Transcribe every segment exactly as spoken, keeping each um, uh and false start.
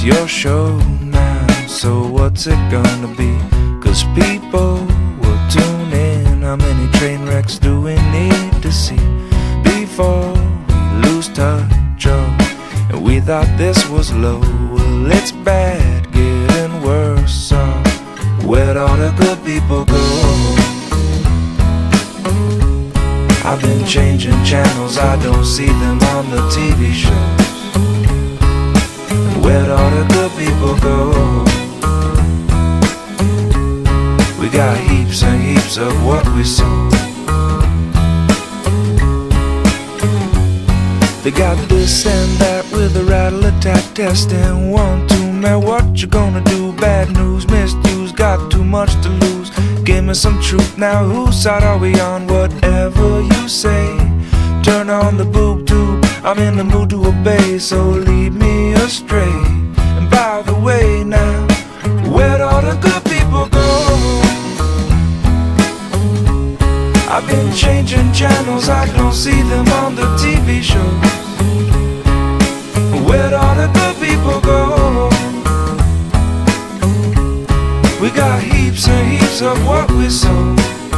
It's your show now, so what's it gonna be? Cause people will tune in. How many train wrecks do we need to see before we lose touch? Oh, and we thought this was low. Well, it's bad, getting worse. So where'd all the good people go? I've been changing channels, I don't see them on the T V shows. Where'd all the good people go? We got heaps and heaps of what we sow. They got this and that with a rattle attack testing. One, two, man, what you gonna do? Bad news, misuse, got too much to lose. Give me some truth now, whose side are we on? Whatever you say, turn on the boob tube, I'm in the mood to obey, so lead me astray. And by the way now, where'd all the good people go? I've been changing channels, I don't see them on the T V shows. Where'd all the good people go? We got heaps and heaps of what we sow.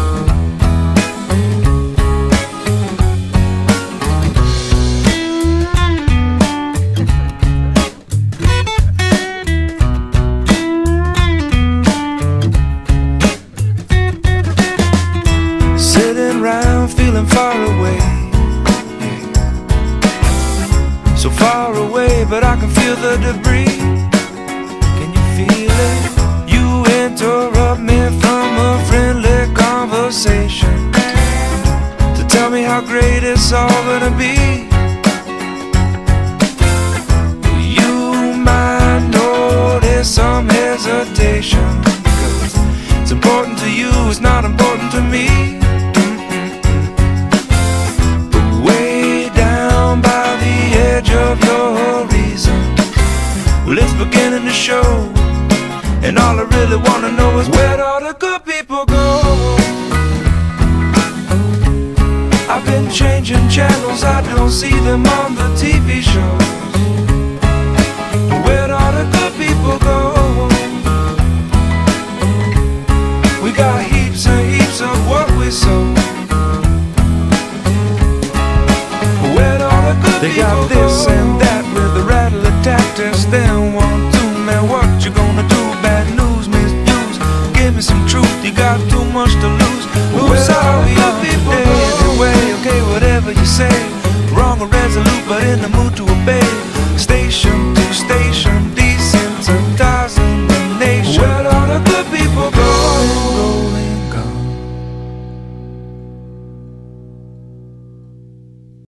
Sitting around feeling far away, so far away, but I can feel the debris. Can you feel it? You interrupt me from a friendly conversation to tell me how great it's all gonna be. You might notice some hesitation, 'cause it's important to you, it's not important to me. But way down by the edge of your horizon, well, it's beginning to show. And all I really wanna know is where'd all the good people go? I've been changing channels, I don't see them on the T V shows. Where'd all the good people go? We got heaps and heaps of what we sow. Where'd all the good they people go? They got this and that with the rattle attack test. Then one, two, man, what you gonna do? Bad news, misuse, give me some truth, you got too much to lose. Who's sorry of people anyway, okay, whatever you say. Wrong or resolute, but in the mood to obey.